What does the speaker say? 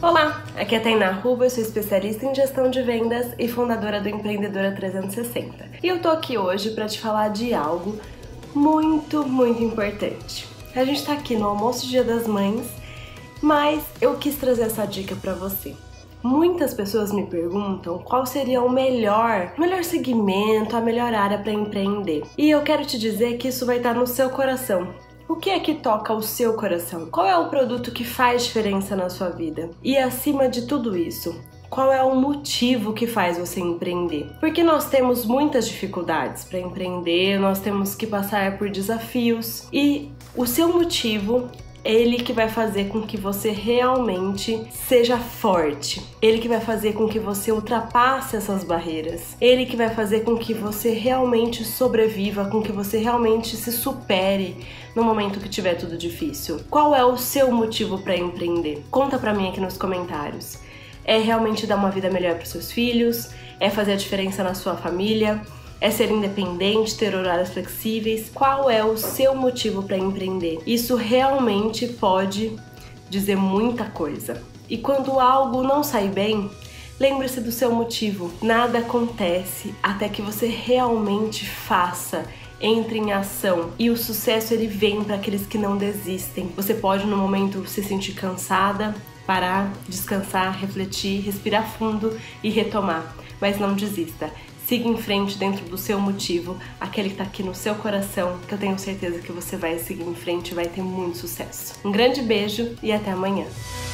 Olá, aqui é a Tainá Ruba, eu sou especialista em gestão de vendas e fundadora do Empreendedora 360. E eu tô aqui hoje para te falar de algo muito importante. A gente tá aqui no almoço Dia das Mães, mas eu quis trazer essa dica para você. Muitas pessoas me perguntam qual seria o melhor segmento, a melhor área para empreender. E eu quero te dizer que isso vai estar no seu coração. O que é que toca o seu coração? Qual é o produto que faz diferença na sua vida? E acima de tudo isso, qual é o motivo que faz você empreender? Porque nós temos muitas dificuldades para empreender, nós temos que passar por desafios e o seu motivo, ele que vai fazer com que você realmente seja forte. Ele que vai fazer com que você ultrapasse essas barreiras. Ele que vai fazer com que você realmente sobreviva, com que você realmente se supere no momento que tiver tudo difícil. Qual é o seu motivo para empreender? Conta pra mim aqui nos comentários. É realmente dar uma vida melhor para seus filhos? É fazer a diferença na sua família? É ser independente, ter horários flexíveis? Qual é o seu motivo para empreender? Isso realmente pode dizer muita coisa. E quando algo não sai bem, lembre-se do seu motivo. Nada acontece até que você realmente faça, entre em ação. E o sucesso ele vem para aqueles que não desistem. Você pode no momento se sentir cansada, parar, descansar, refletir, respirar fundo e retomar. Mas não desista. Siga em frente dentro do seu motivo, aquele que tá aqui no seu coração, que eu tenho certeza que você vai seguir em frente e vai ter muito sucesso. Um grande beijo e até amanhã!